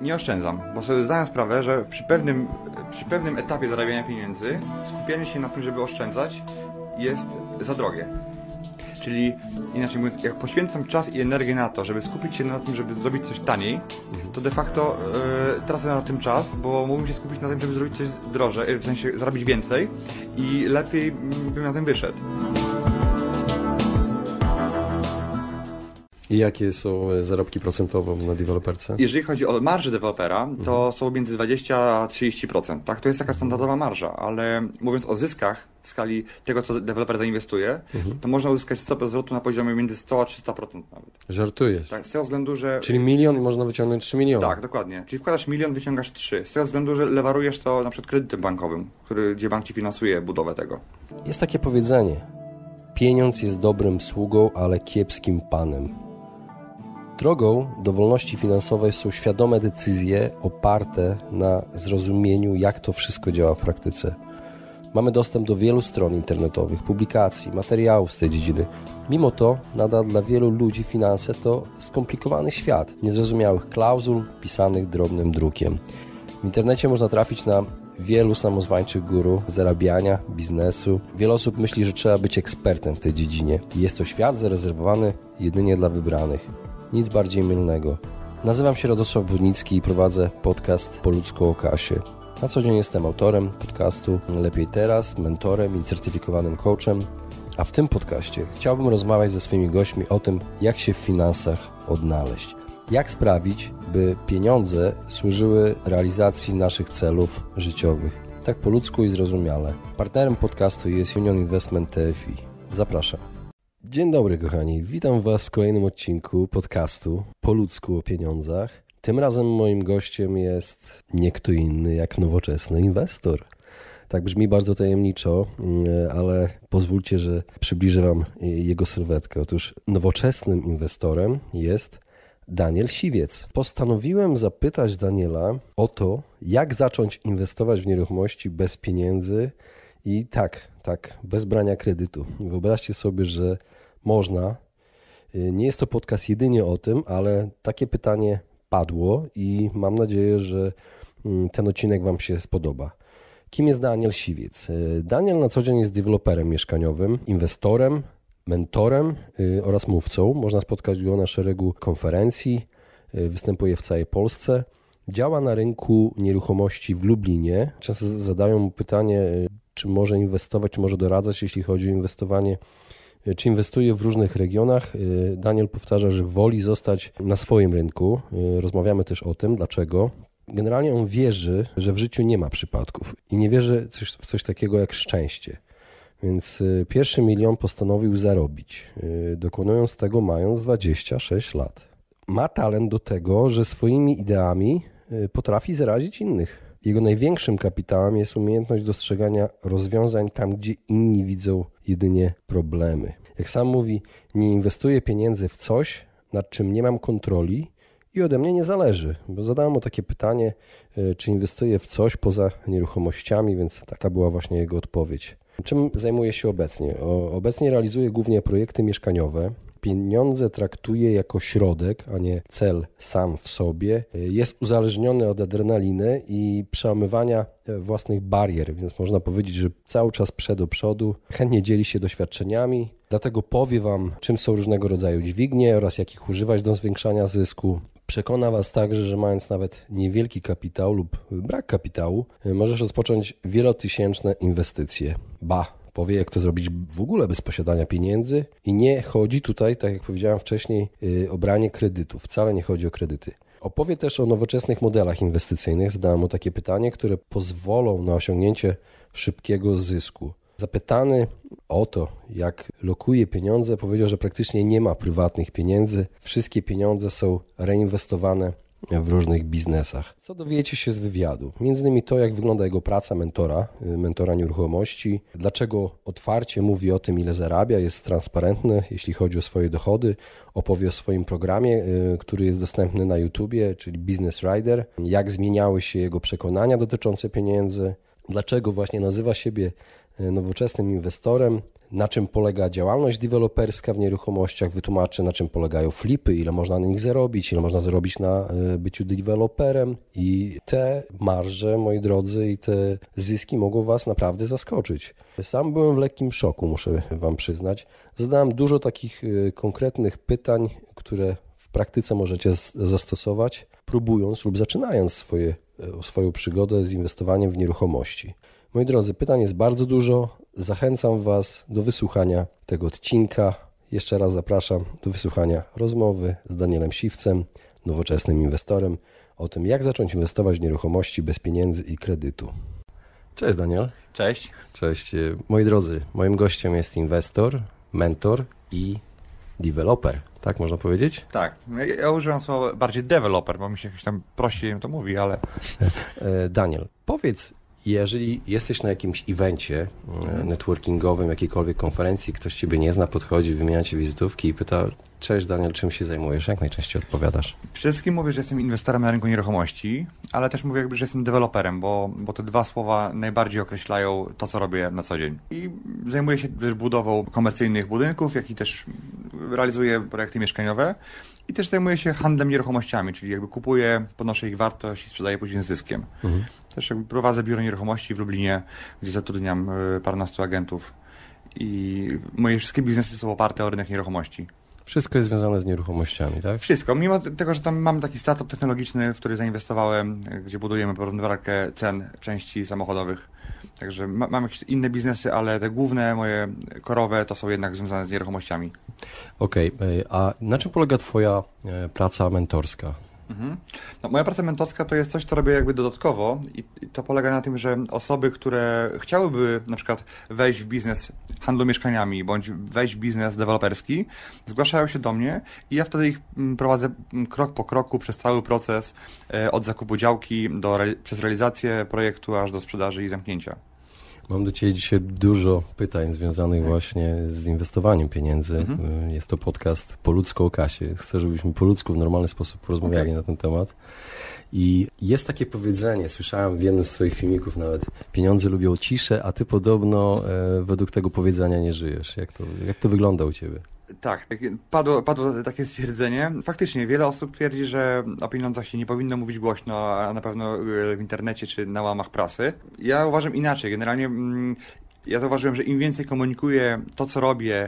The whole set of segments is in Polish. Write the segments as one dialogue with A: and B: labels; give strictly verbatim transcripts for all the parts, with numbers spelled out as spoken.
A: nie oszczędzam, bo sobie zdałem sprawę, że przy pewnym, przy pewnym etapie zarabiania pieniędzy skupienie się na tym, żeby oszczędzać, jest za drogie. Czyli inaczej mówiąc, jak poświęcam czas i energię na to, żeby skupić się na tym, żeby zrobić coś taniej, to de facto yy, tracę na tym czas, bo mógłbym się skupić na tym, żeby zrobić coś drożej, w sensie zarobić więcej i lepiej bym na tym wyszedł.
B: I jakie są zarobki procentowo na deweloperce?
A: Jeżeli chodzi o marżę dewelopera, to mhm. są między dwadzieścia a trzydzieści procent. Tak? To jest taka standardowa marża, ale mówiąc o zyskach w skali tego, co deweloper zainwestuje, mhm. to można uzyskać stopę zwrotu na poziomie między sto a trzysta procent nawet.
B: Żartujesz?
A: Tak, z tego względu, że...
B: Czyli milion i można wyciągnąć trzy miliony.
A: Tak, dokładnie. Czyli wkładasz milion, wyciągasz trzy. Z tego względu, że lewarujesz to na przykład kredytem bankowym, który, gdzie bank ci finansuje budowę tego.
B: Jest takie powiedzenie. Pieniądz jest dobrym sługą, ale kiepskim panem. Drogą do wolności finansowej są świadome decyzje oparte na zrozumieniu, jak to wszystko działa w praktyce. Mamy dostęp do wielu stron internetowych, publikacji, materiałów z tej dziedziny. Mimo to nadal dla wielu ludzi finanse to skomplikowany świat niezrozumiałych klauzul pisanych drobnym drukiem. W internecie można trafić na wielu samozwańczych guru zarabiania, biznesu. Wiele osób myśli, że trzeba być ekspertem w tej dziedzinie. Jest to świat zarezerwowany jedynie dla wybranych. Nic bardziej mylnego. Nazywam się Radosław Brudnicki i prowadzę podcast Po ludzku o kasie. Na co dzień jestem autorem podcastu Lepiej Teraz, mentorem i certyfikowanym coachem, a w tym podcaście chciałbym rozmawiać ze swoimi gośćmi o tym, jak się w finansach odnaleźć. Jak sprawić, by pieniądze służyły realizacji naszych celów życiowych. Tak po ludzku i zrozumiale. Partnerem podcastu jest Union Investment T F I. Zapraszam. Dzień dobry kochani, witam Was w kolejnym odcinku podcastu Po ludzku o pieniądzach. Tym razem moim gościem jest nie kto inny jak nowoczesny inwestor. Tak brzmi bardzo tajemniczo, ale pozwólcie, że przybliżę Wam jego sylwetkę. Otóż nowoczesnym inwestorem jest Daniel Siwiec. Postanowiłem zapytać Daniela o to, jak zacząć inwestować w nieruchomości bez pieniędzy i tak, tak, bez brania kredytu. Wyobraźcie sobie, że można. Nie jest to podcast jedynie o tym, ale takie pytanie padło i mam nadzieję, że ten odcinek Wam się spodoba. Kim jest Daniel Siwiec? Daniel na co dzień jest deweloperem mieszkaniowym, inwestorem, mentorem oraz mówcą. Można spotkać go na szeregu konferencji, występuje w całej Polsce. Działa na rynku nieruchomości w Lublinie. Często zadają mu pytanie, czy może inwestować, czy może doradzać, jeśli chodzi o inwestowanie, czy inwestuje w różnych regionach. Daniel powtarza, że woli zostać na swoim rynku. Rozmawiamy też o tym, dlaczego. Generalnie on wierzy, że w życiu nie ma przypadków i nie wierzy w coś takiego jak szczęście. Więc pierwszy milion postanowił zarobić, dokonując tego mając dwadzieścia sześć lat. Ma talent do tego, że swoimi ideami potrafi zarazić innych. Jego największym kapitałem jest umiejętność dostrzegania rozwiązań tam, gdzie inni widzą jedynie problemy. Jak sam mówi, nie inwestuję pieniędzy w coś, nad czym nie mam kontroli i ode mnie nie zależy. Bo zadałem mu takie pytanie, czy inwestuję w coś poza nieruchomościami, więc taka była właśnie jego odpowiedź. Czym zajmuje się obecnie? O, obecnie realizuje głównie projekty mieszkaniowe. Pieniądze traktuje jako środek, a nie cel sam w sobie. Jest uzależniony od adrenaliny i przełamywania własnych barier, więc można powiedzieć, że cały czas przed do przodu. Chętnie dzieli się doświadczeniami, dlatego powie Wam, czym są różnego rodzaju dźwignie oraz jakich używać do zwiększania zysku. Przekona Was także, że mając nawet niewielki kapitał lub brak kapitału, możesz rozpocząć wielotysięczne inwestycje. Ba! Powie, jak to zrobić w ogóle bez posiadania pieniędzy i nie chodzi tutaj, tak jak powiedziałem wcześniej, o branie kredytu. Wcale nie chodzi o kredyty. Opowie też o nowoczesnych modelach inwestycyjnych. Zadałem mu takie pytanie, które pozwolą na osiągnięcie szybkiego zysku. Zapytany o to, jak lokuje pieniądze, powiedział, że praktycznie nie ma prywatnych pieniędzy. Wszystkie pieniądze są reinwestowane w różnych biznesach. Co dowiecie się z wywiadu? Między innymi to, jak wygląda jego praca mentora, mentora nieruchomości, dlaczego otwarcie mówi o tym, ile zarabia, jest transparentny, jeśli chodzi o swoje dochody, opowie o swoim programie, który jest dostępny na YouTubie, czyli Business Rider, jak zmieniały się jego przekonania dotyczące pieniędzy, dlaczego właśnie nazywa siebie nowoczesnym inwestorem. na czym polega działalność deweloperska w nieruchomościach, wytłumaczę, na czym polegają flipy, ile można na nich zarobić, ile można zarobić na byciu deweloperem i te marże, moi drodzy, i te zyski mogą Was naprawdę zaskoczyć. Sam byłem w lekkim szoku, muszę Wam przyznać. Zadałem dużo takich konkretnych pytań, które w praktyce możecie zastosować, próbując lub zaczynając swoje, swoją przygodę z inwestowaniem w nieruchomości. Moi drodzy, pytań jest bardzo dużo. Zachęcam Was do wysłuchania tego odcinka. Jeszcze raz zapraszam do wysłuchania rozmowy z Danielem Siwcem, nowoczesnym inwestorem, o tym, jak zacząć inwestować w nieruchomości bez pieniędzy i kredytu. Cześć Daniel.
A: Cześć.
B: Cześć. Moi drodzy, moim gościem jest inwestor, mentor i deweloper. Tak można powiedzieć?
A: Tak. Ja, ja używam słowa bardziej deweloper, bo mi się jakoś tam prościej to mówi, ale...
B: Daniel, powiedz, jeżeli jesteś na jakimś evencie networkingowym, jakiejkolwiek konferencji, ktoś Ciebie nie zna, podchodzi, wymienia Ci wizytówki i pyta: cześć Daniel, czym się zajmujesz? Jak najczęściej odpowiadasz?
A: Przede wszystkim mówię, że jestem inwestorem na rynku nieruchomości, ale też mówię jakby, że jestem deweloperem, bo, bo te dwa słowa najbardziej określają to, co robię na co dzień. I zajmuję się też budową komercyjnych budynków, jak i też realizuję projekty mieszkaniowe i też zajmuję się handlem nieruchomościami, czyli jakby kupuję, podnoszę ich wartość i sprzedaję później z zyskiem. Mhm. Też jakby prowadzę biuro nieruchomości w Lublinie, gdzie zatrudniam paręnastu agentów i moje wszystkie biznesy są oparte o rynek nieruchomości.
B: Wszystko jest związane z nieruchomościami, tak?
A: Wszystko. Mimo tego, że tam mam taki startup technologiczny, w który zainwestowałem, gdzie budujemy porównywarkę cen części samochodowych. Także ma, mam jakieś inne biznesy, ale te główne moje korowe to są jednak związane z nieruchomościami.
B: Okej, okay. A na czym polega Twoja praca mentorska?
A: Mhm. No, moja praca mentorska to jest coś, co robię jakby dodatkowo i, i to polega na tym, że osoby, które chciałyby na przykład wejść w biznes handlu mieszkaniami bądź wejść w biznes deweloperski, zgłaszają się do mnie i ja wtedy ich prowadzę krok po kroku przez cały proces e, od zakupu działki do, przez realizację projektu aż do sprzedaży i zamknięcia.
B: Mam do Ciebie dzisiaj dużo pytań związanych właśnie z inwestowaniem pieniędzy. Mhm. Jest to podcast po ludzku o kasie. Chcę, żebyśmy po ludzku w normalny sposób porozmawiali okay. na ten temat. I jest takie powiedzenie, słyszałem w jednym z Twoich filmików nawet: pieniądze lubią ciszę, a Ty podobno e, według tego powiedzenia nie żyjesz. Jak to, jak to wygląda u Ciebie?
A: Tak, padło, padło takie stwierdzenie. Faktycznie wiele osób twierdzi, że o pieniądzach się nie powinno mówić głośno, a na pewno w internecie czy na łamach prasy. Ja uważam inaczej. Generalnie ja zauważyłem, że im więcej komunikuję to, co robię,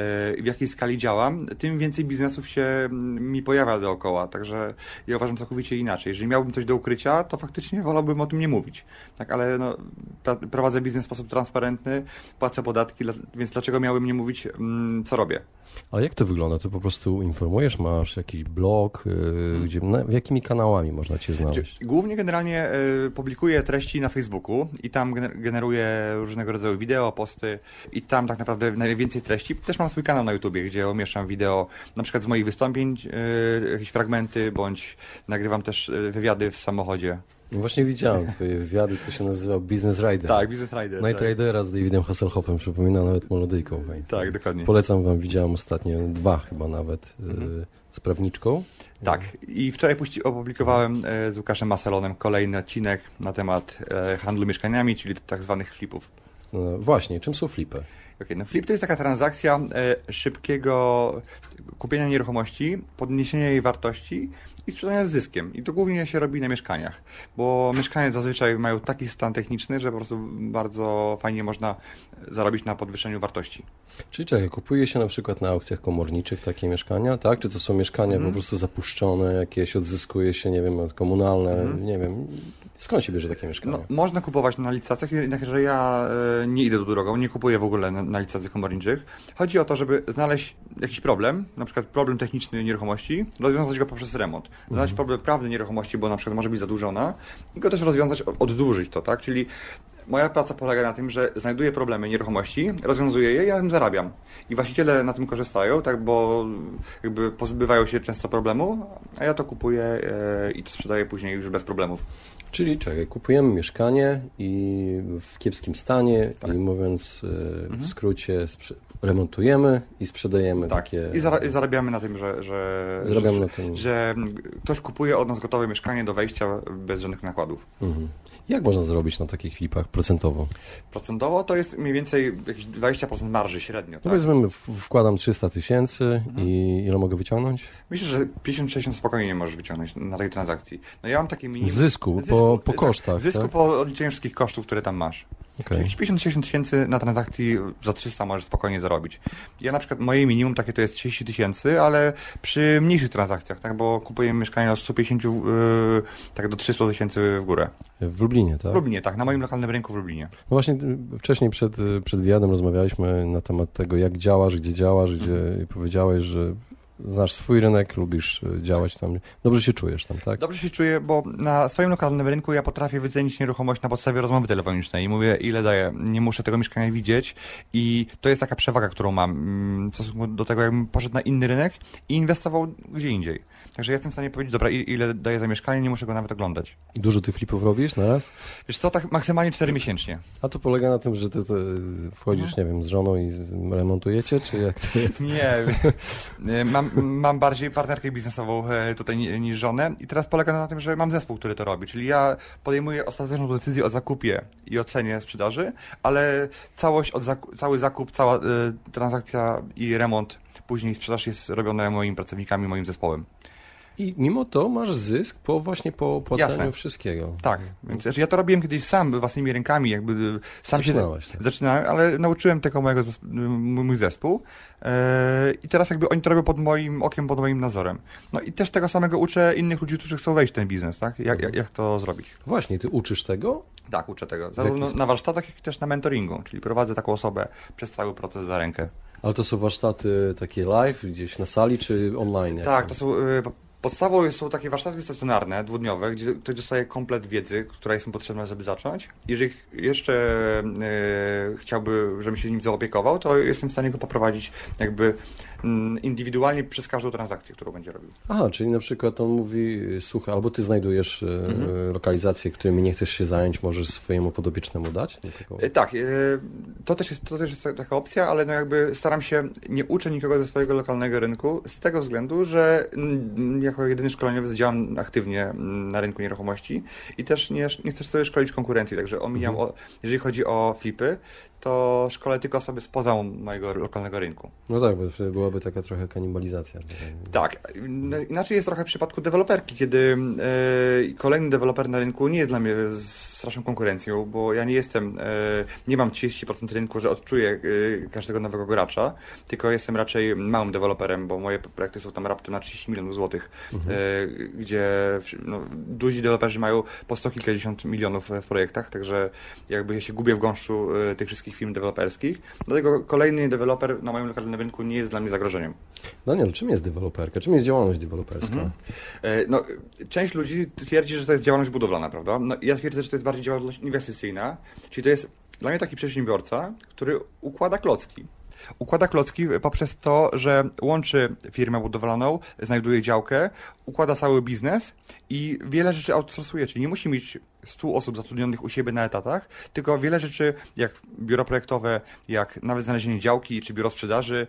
A: w jakiej skali działam, tym więcej biznesów się mi pojawia dookoła. Także ja uważam całkowicie inaczej. Jeżeli miałbym coś do ukrycia, to faktycznie wolałbym o tym nie mówić. Tak, ale no, prowadzę biznes w sposób transparentny, płacę podatki, więc dlaczego miałbym nie mówić, co robię?
B: Ale jak to wygląda? Ty po prostu informujesz, masz jakiś blog, yy, gdzie, na, jakimi kanałami można Cię znaleźć?
A: Głównie generalnie y, publikuję treści na Facebooku i tam generuję różnego rodzaju wideo, posty i tam tak naprawdę najwięcej treści. Też mam swój kanał na YouTubie, gdzie umieszczam wideo na przykład z moich wystąpień, y, jakieś fragmenty, bądź nagrywam też wywiady w samochodzie.
B: No właśnie widziałem Twoje wywiady, to się nazywał Business Rider.
A: Tak, Business Rider.
B: Night
A: tak.
B: Ridera z Davidem Hasselhoffem, przypomina nawet melodyjką.
A: Tak, dokładnie.
B: Polecam Wam, widziałem ostatnio dwa chyba nawet mhm. z prawniczką.
A: Tak, i wczoraj puści, opublikowałem z Łukaszem Maselonem kolejny odcinek na temat handlu mieszkaniami, czyli tak zwanych flipów.
B: No właśnie, czym są flipy?
A: Okay, no flip to jest taka transakcja e, szybkiego kupienia nieruchomości, podniesienia jej wartości i sprzedania z zyskiem. I to głównie się robi na mieszkaniach, bo mieszkania zazwyczaj mają taki stan techniczny, że po prostu bardzo fajnie można zarobić na podwyższeniu wartości.
B: Czyli czekaj, kupuje się na przykład na aukcjach komorniczych takie mieszkania, tak? Czy to są mieszkania mm. po prostu zapuszczone, jakieś odzyskuje się, nie wiem, komunalne, mm. nie wiem. Skąd się bierze takie mieszkania?
A: No, można kupować na licytacjach, jednakże ja e, nie idę tą drogą, nie kupuję w ogóle na, na licytacjach komorniczych. Chodzi o to, żeby znaleźć jakiś problem, na przykład problem techniczny nieruchomości, rozwiązać go poprzez remont. Znaleźć mm. problem prawny nieruchomości, bo na przykład może być zadłużona i go też rozwiązać, oddłużyć to, tak? Czyli moja praca polega na tym, że znajduję problemy nieruchomości, rozwiązuję je i ja na tym zarabiam. I właściciele na tym korzystają, tak, bo jakby pozbywają się często problemu, a ja to kupuję e, i to sprzedaję później już bez problemów.
B: Czyli czekaj, kupujemy mieszkanie i w kiepskim stanie
A: Tak.
B: i mówiąc w skrócie sprze- remontujemy i sprzedajemy
A: Tak,
B: takie...
A: i, zara- i zarabiamy na tym, że, że,
B: Zarabiamy
A: że,
B: na tym.
A: że ktoś kupuje od nas gotowe mieszkanie do wejścia bez żadnych nakładów.
B: Mhm. Jak można zrobić na takich flipach procentowo?
A: Procentowo to jest mniej więcej jakieś dwadzieścia procent marży średnio.
B: No
A: Tak?
B: powiedzmy, w- wkładam trzysta tysięcy i ile mogę wyciągnąć?
A: Myślę, że pięćdziesiąt sześćdziesiąt spokojnie możesz wyciągnąć na tej transakcji. No ja mam takie minimum...
B: Zysku, po, po
A: tak,
B: kosztach,
A: Zysku
B: tak?
A: po odliczeniu wszystkich kosztów, które tam masz.
B: Okej.
A: Czyli pięćdziesiąt sześćdziesiąt tysięcy na transakcji za trzysta możesz spokojnie zarobić. Ja na przykład moje minimum takie to jest trzydzieści tysięcy, ale przy mniejszych transakcjach, tak, bo kupujemy mieszkanie od stu pięćdziesięciu yy, tak do trzystu tysięcy w górę.
B: W Lublinie, tak?
A: W Lublinie, tak, na moim lokalnym rynku w Lublinie.
B: No właśnie y, wcześniej przed, y, przed wywiadem rozmawialiśmy na temat tego, jak działasz, gdzie działasz, gdzie i powiedziałeś, że znasz swój rynek, lubisz y, działać tam. Dobrze się czujesz tam, tak?
A: Dobrze się czuję, bo na swoim lokalnym rynku ja potrafię wycenić nieruchomość na podstawie rozmowy telefonicznej i mówię, ile daję, nie muszę tego mieszkania widzieć i to jest taka przewaga, którą mam mm, w stosunku do tego, jakbym poszedł na inny rynek i inwestował gdzie indziej. Także ja jestem w stanie powiedzieć, dobra, i- ile daję za mieszkanie, nie muszę go nawet oglądać.
B: Dużo tych flipów robisz na raz?
A: Wiesz co, tak maksymalnie cztery miesięcznie.
B: A to polega na tym, że ty, ty wchodzisz, nie wiem, z żoną i z- remontujecie, czy jak to jest?
A: Nie, e, mam, mam bardziej partnerkę biznesową e, tutaj ni- niż żonę i teraz polega na tym, że mam zespół, który to robi, czyli ja podejmuję ostateczną decyzję o zakupie i ocenie sprzedaży, ale całość, od zaku- cały zakup, cała e, transakcja i remont, później sprzedaż jest robione moimi pracownikami, moim zespołem.
B: I mimo to masz zysk po właśnie po płaceniu
A: Jasne.
B: wszystkiego.
A: Tak, więc znaczy ja to robiłem kiedyś sam, własnymi rękami, jakby sam
B: Zaczynałeś,
A: się
B: tak.
A: zaczynałem, ale nauczyłem tego mojego zesp- mój mój zespół e, i teraz jakby oni to robią pod moim okiem, pod moim nadzorem. No i też tego samego uczę innych ludzi, którzy chcą wejść w ten biznes, tak? Jak, jak, jak to zrobić?
B: Właśnie, ty uczysz tego?
A: Tak, uczę tego. Zarówno
B: sposób?
A: na warsztatach, jak i też na mentoringu, czyli prowadzę taką osobę przez cały proces za rękę.
B: Ale to są warsztaty takie live, gdzieś na sali, czy online? Jak
A: Tak, to są... y, Podstawą są takie warsztaty stacjonarne, dwudniowe, gdzie ktoś dostaje komplet wiedzy, która jest mu potrzebna, żeby zacząć. Jeżeli ch- jeszcze e, chciałby, żebym się nim zaopiekował, to jestem w stanie go poprowadzić jakby mm, indywidualnie przez każdą transakcję, którą będzie robił.
B: Aha, czyli na przykład on mówi, słuchaj, albo ty znajdujesz mhm. lokalizacje, którymi nie chcesz się zająć, możesz swojemu podopiecznemu dać? Do tego?
A: E, Tak, e, to też jest, to też jest taka opcja, ale no jakby staram się, nie uczę nikogo ze swojego lokalnego rynku z tego względu, że mm, jako jedyny szkoleniowiec działam aktywnie mm, na rynku nieruchomości i też nie, nie chcę sobie szkolić konkurencji, także omijam,
B: Mhm.
A: o, jeżeli chodzi o flipy, to szkolę tylko osoby spoza mojego lokalnego rynku.
B: No tak, bo wtedy byłaby taka trochę kanibalizacja.
A: Tak, no, inaczej jest trochę w przypadku deweloperki, kiedy e, kolejny deweloper na rynku nie jest dla mnie straszną konkurencją, bo ja nie jestem, e, nie mam trzydzieści procent rynku, że odczuję e, każdego nowego gracza, tylko jestem raczej małym deweloperem, bo moje projekty są tam raptem na trzydzieści milionów złotych,
B: Mhm.
A: e, gdzie no, duzi deweloperzy mają po sto kilkadziesiąt milionów w projektach, także jakby ja się gubię w gąszczu e, tych wszystkich firm deweloperskich, dlatego kolejny deweloper na moim lokalnym rynku nie jest dla mnie zagrożeniem.
B: Daniel, czym jest deweloperka? Czym jest działalność deweloperska?
A: Mhm. E, No, część ludzi twierdzi, że to jest działalność budowlana, prawda? No, ja twierdzę, że to jest bardziej działalność inwestycyjna, czyli to jest dla mnie taki przedsiębiorca, który układa klocki. Układa klocki poprzez to, że łączy firmę budowlaną, znajduje działkę, układa cały biznes i wiele rzeczy outsourcuje, czyli nie musi mieć stu osób zatrudnionych u siebie na etatach, tylko wiele rzeczy jak biuro projektowe, jak nawet znalezienie działki, czy biuro sprzedaży,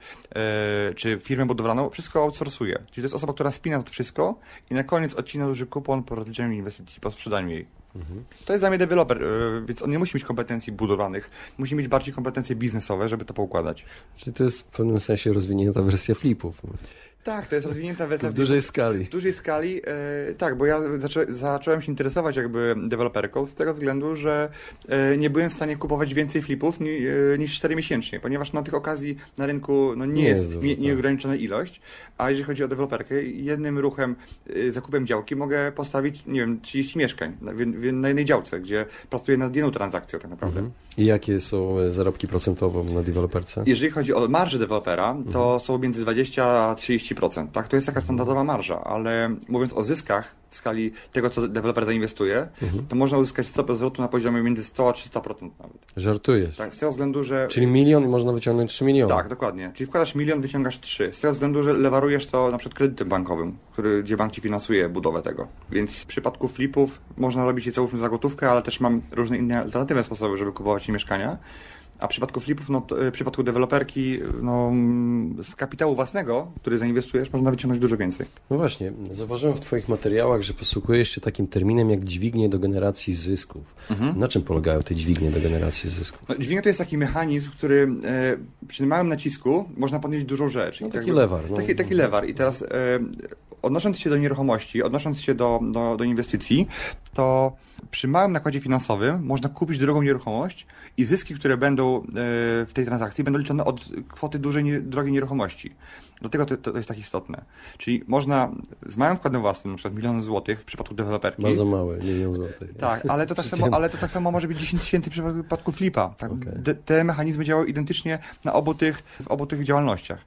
A: e, czy firmę budowlaną, wszystko outsourcuje. Czyli to jest osoba, która spina to wszystko i na koniec odcina duży kupon po rozliczeniu inwestycji, po sprzedaniu jej.
B: Mhm.
A: To jest dla mnie deweloper, e, więc on nie musi mieć kompetencji budowlanych, musi mieć bardziej kompetencje biznesowe, żeby to poukładać.
B: Czyli to jest w pewnym sensie rozwinięta wersja flipów.
A: Tak, to jest rozwinięta wersja
B: W dużej skali.
A: W dużej skali, e, tak, bo ja zaczę, zacząłem się interesować jakby deweloperką z tego względu, że e, nie byłem w stanie kupować więcej flipów ni, e, niż cztery miesięcznie, ponieważ no, tych okazji na rynku no, nie,
B: Nie
A: jest,
B: jest dużo,
A: nie,
B: tak.
A: nieograniczona ilość, a jeżeli chodzi o deweloperkę, jednym ruchem, e, zakupem działki mogę postawić, nie wiem, trzydzieści mieszkań na, w, na jednej działce, gdzie pracuję nad jedną transakcją tak naprawdę.
B: Mhm. I jakie są zarobki procentowe na deweloperce?
A: Jeżeli chodzi o marżę dewelopera, to są między dwadzieścia a trzydzieści procent. Tak? To jest taka standardowa marża, ale mówiąc o zyskach, w skali tego, co deweloper zainwestuje,
B: Mhm.
A: to można uzyskać stopę zwrotu na poziomie między sto a trzysta procent nawet.
B: Żartujesz.
A: Tak, z tego względu, że...
B: Czyli milion i można wyciągnąć trzy miliony.
A: Tak, dokładnie. Czyli wkładasz milion, wyciągasz trzy. Z tego względu, że lewarujesz to na przykład kredytem bankowym, który, gdzie bank ci finansuje budowę tego. Więc w przypadku flipów można robić je całą za gotówkę, ale też mam różne inne alternatywne sposoby, żeby kupować mieszkania. A w przypadku flipów, no to, w przypadku deweloperki, no z kapitału własnego, który zainwestujesz, można wyciągnąć dużo więcej.
B: No właśnie, zauważyłem w Twoich materiałach, że posługujesz się takim terminem jak dźwignie do generacji zysków.
A: Mhm.
B: Na czym polegają te dźwignie do generacji zysków?
A: No, dźwignia to jest taki mechanizm, który e, przy małym nacisku można podnieść dużą rzecz.
B: No,
A: I
B: taki
A: jakby-
B: lewar. No.
A: Taki, taki lewar. I teraz e, odnosząc się do nieruchomości, odnosząc się do, do, do inwestycji, to przy małym nakładzie finansowym można kupić drogą nieruchomość i zyski, które będą e, w tej transakcji, będą liczone od kwoty dużej, nie, drogiej nieruchomości. Dlatego to, to jest tak istotne. Czyli można z małym wkładem własnym, na przykład milion złotych w przypadku deweloperki.
B: Bardzo małe, milion złotych.
A: Tak, ale to, tak samo, ale to tak samo może być dziesięć tysięcy w przypadku flipa. Tak?
B: Okej.
A: Te, te mechanizmy działają identycznie na obu tych, w obu tych działalnościach.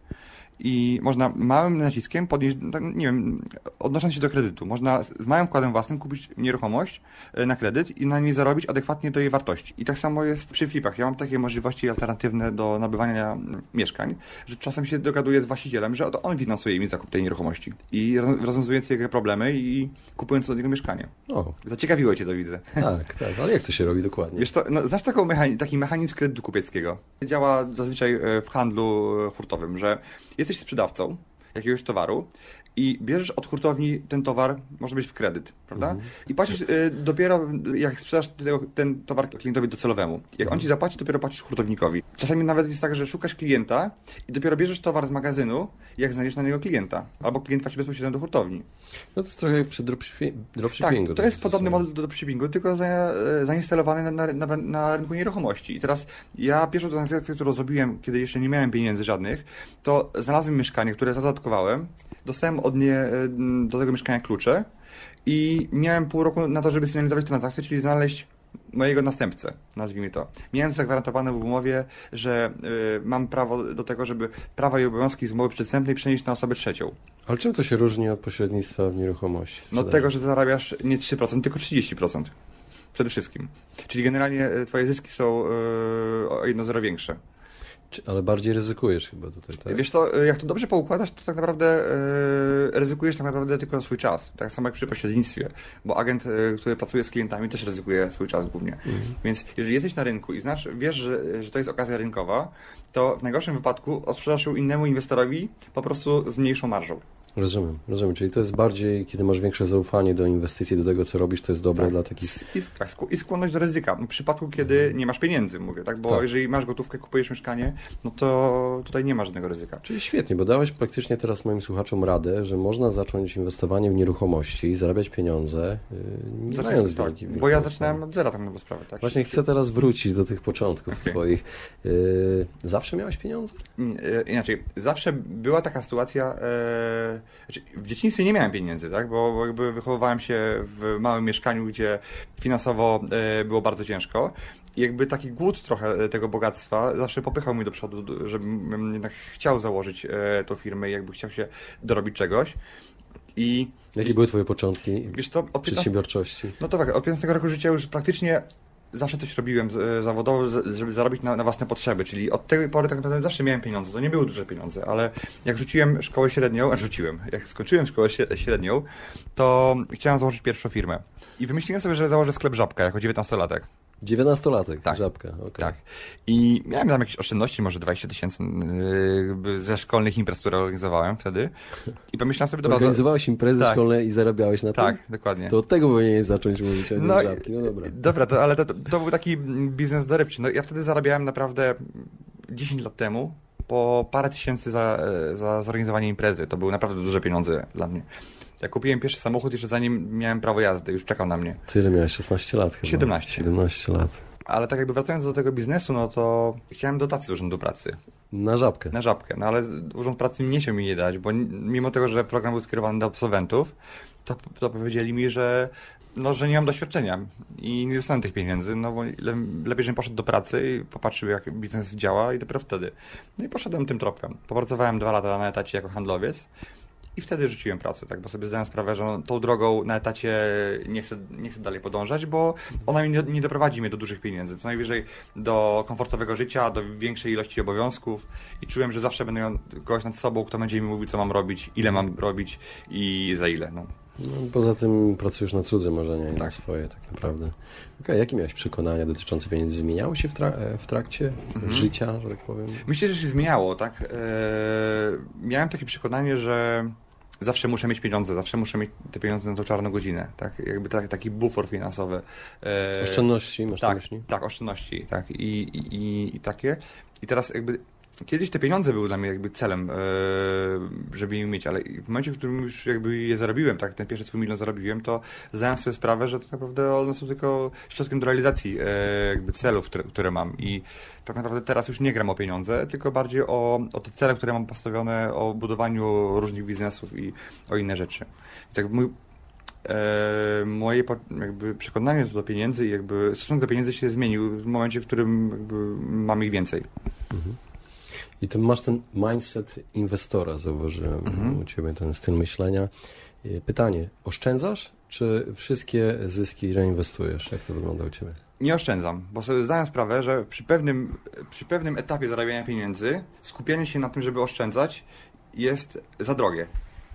A: I można małym naciskiem podnieść, tak, nie wiem, odnosząc się do kredytu, można z małym wkładem własnym kupić nieruchomość e, na kredyt i na niej zarobić adekwatnie do jej wartości. I tak samo jest przy flipach. Ja mam takie możliwości alternatywne do nabywania mm, mieszkań, że czasem się dogaduję z właścicielem, że to on finansuje mi zakup tej nieruchomości. I roz- rozwiązując jego problemy i kupując od niego mieszkanie.
B: O,
A: Zaciekawiło cię to, widzę.
B: tak, tak. Ale jak to się robi dokładnie?
A: Wiesz to, no, znasz taką mechani- taki mechanizm kredytu kupieckiego? Działa zazwyczaj e, w handlu e, hurtowym, że jesteś sprzedawcą jakiegoś towaru i bierzesz od hurtowni ten towar, może być w kredyt, prawda?
B: Mhm.
A: I płacisz e, dopiero, jak sprzedasz tego, ten towar klientowi docelowemu. Jak on ci zapłaci, dopiero płacisz hurtownikowi. Czasami nawet jest tak, że szukasz klienta i dopiero bierzesz towar z magazynu, jak znajdziesz na niego klienta. Albo klient płaci bezpośrednio do hurtowni.
B: No to jest trochę jak przy dropshipping- dropshippingu.
A: Tak, to jest podobny
B: stosunek.
A: model do dropshippingu, tylko za, e, zainstalowany na, na, na, na rynku nieruchomości. I teraz ja pierwszą transakcję, którą zrobiłem, kiedy jeszcze nie miałem pieniędzy żadnych, to znalazłem mieszkanie, które zadatkowałem, dostałem od nie e, do tego mieszkania klucze i miałem pół roku na to, żeby sfinalizować transakcję, czyli znaleźć mojego następcę, nazwijmy to. Miałem zagwarantowane w umowie, że y, mam prawo do tego, żeby prawa i obowiązki z umowy przedstępnej przenieść na osobę trzecią.
B: Ale czym to się różni od pośrednictwa w nieruchomości?
A: No od
B: sprzedaży?
A: tego, że zarabiasz nie trzy procent, tylko trzydzieści procent. Przede wszystkim. Czyli generalnie e, twoje zyski są e, o jedno zero większe.
B: Czy- Ale bardziej ryzykujesz chyba tutaj, tak?
A: Wiesz to, e, jak to dobrze poukładasz, to tak naprawdę e, ryzykujesz tak naprawdę tylko swój czas. Tak samo jak przy pośrednictwie. Bo agent, e, który pracuje z klientami, też ryzykuje swój czas głównie.
B: Mhm.
A: Więc jeżeli jesteś na rynku i znasz, wiesz, że, że to jest okazja rynkowa, to w najgorszym wypadku odsprzedasz ją innemu inwestorowi po prostu z mniejszą marżą.
B: Rozumiem, rozumiem. Czyli to jest bardziej, kiedy masz większe zaufanie do inwestycji, do tego, co robisz, to jest dobre dla takich...
A: I, i, tak, skł- I skłonność do ryzyka. W przypadku, kiedy nie masz pieniędzy, mówię, tak? Bo
B: Tak.
A: jeżeli masz gotówkę, kupujesz mieszkanie, no to tutaj nie ma żadnego ryzyka.
B: Czyli świetnie, bo dałeś praktycznie teraz moim słuchaczom radę, że można zacząć inwestowanie w nieruchomości i zarabiać pieniądze, yy, nie
A: Zaczynam-
B: mając
A: tak,
B: wielkich...
A: bo ja
B: wielkich
A: zaczynałem od zera tak naprawdę sprawę. Tak?
B: Właśnie chcę teraz wrócić do tych początków
A: Okej.
B: twoich. Yy, zawsze miałeś pieniądze?
A: Nie, e, Inaczej, zawsze była taka sytuacja, e, znaczy w dzieciństwie nie miałem pieniędzy, tak? Bo, bo jakby wychowywałem się w małym mieszkaniu, gdzie finansowo e, było bardzo ciężko. I jakby taki głód trochę tego bogactwa zawsze popychał mnie do przodu, żebym jednak chciał założyć e, tą firmę i jakby chciał się dorobić czegoś. I
B: Jakie były twoje początki
A: wiesz to, od piętnastego,
B: przedsiębiorczości?
A: no to tak, od piętnastego roku życia już praktycznie zawsze coś robiłem z- zawodowo, z- żeby zarobić na, na własne potrzeby, czyli od tej pory tak naprawdę zawsze miałem pieniądze. To nie były duże pieniądze, ale jak rzuciłem szkołę średnią, a rzuciłem, jak skończyłem szkołę śre- średnią, to chciałem założyć pierwszą firmę. I wymyśliłem sobie, że założę sklep Żabka jako dziewiętnastolatek.
B: dziewiętnastolatek,
A: Tak.
B: Żabka, okej.
A: Tak. I miałem tam jakieś oszczędności, może dwadzieścia tysięcy yy, ze szkolnych imprez, które organizowałem wtedy. I pomyślałem sobie, dobra,
B: Organizowałeś imprezy
A: Tak.
B: szkolne i zarabiałeś na
A: tak,
B: tym?
A: dokładnie.
B: To od tego powinieneś zacząć mówić, a nie
A: No
B: z
A: i-
B: Żabki. No dobra.
A: Dobra, to, ale to, to był taki biznes dorywczy. No, ja wtedy zarabiałem naprawdę dziesięć lat temu po parę tysięcy za, za zorganizowanie imprezy. To były naprawdę duże pieniądze dla mnie. Ja kupiłem pierwszy samochód jeszcze zanim miałem prawo jazdy, już czekał na mnie.
B: Tyle miałeś, szesnaście lat chyba.
A: siedemnaście.
B: siedemnaście lat.
A: Ale tak jakby wracając do tego biznesu, no to chciałem dotacji z Urzędu Pracy
B: Na Żabkę.
A: na Żabkę, no ale z- Urząd Pracy nie chciał mi je dać, bo n- mimo tego, że program był skierowany do absolwentów, to, to powiedzieli mi, że no, że nie mam doświadczenia i nie dostanę tych pieniędzy, no bo le, lepiej, żebym poszedł do pracy i popatrzył, jak biznes działa i dopiero wtedy. No i poszedłem tym tropem. Popracowałem dwa lata na etacie jako handlowiec I wtedy rzuciłem pracę, tak, bo sobie zdałem sprawę, że no, tą drogą na etacie nie chcę, nie chcę dalej podążać, bo ona nie, nie doprowadzi mnie do dużych pieniędzy, co najwyżej do komfortowego życia, do większej ilości obowiązków i czułem, że zawsze będę miał kogoś nad sobą, kto będzie mi mówił, co mam robić, ile mam robić i za ile. No.
B: No, poza tym pracujesz na cudze marzenia i
A: tak.
B: na swoje tak naprawdę. Okej, okay, jakie miałeś przekonania dotyczące pieniędzy? Zmieniały się w, tra- w trakcie mhm. życia, że tak powiem?
A: Myślę, że się zmieniało, tak. Eee, miałem takie przekonanie, że zawsze muszę mieć pieniądze, zawsze muszę mieć te pieniądze na tą czarną godzinę, tak, jakby tak, taki bufor finansowy.
B: Eee, oszczędności masz
A: tak,
B: na myśli? Tak,
A: oszczędności, tak, i, i, i, i takie. I teraz jakby kiedyś te pieniądze były dla mnie jakby celem, żeby je mieć, ale w momencie, w którym już jakby je zarobiłem, tak, ten pierwszy swój milion zarobiłem, to zdałem sobie sprawę, że tak naprawdę one są tylko środkiem do realizacji jakby celów, które, które mam i tak naprawdę teraz już nie gram o pieniądze, tylko bardziej o, o te cele, które mam postawione, o budowaniu różnych biznesów i o inne rzeczy. Więc jakby mój E, moje jakby przekonanie co do pieniędzy i jakby stosunek do pieniędzy się zmienił w momencie, w którym jakby mam ich więcej.
B: Mhm. I ty masz ten mindset inwestora, zauważyłem mhm. u ciebie, ten styl myślenia. Pytanie, oszczędzasz, czy wszystkie zyski reinwestujesz? Jak to wygląda u ciebie?
A: Nie oszczędzam, bo sobie zdałem sprawę, że przy pewnym, przy pewnym etapie zarabiania pieniędzy skupianie się na tym, żeby oszczędzać jest za drogie.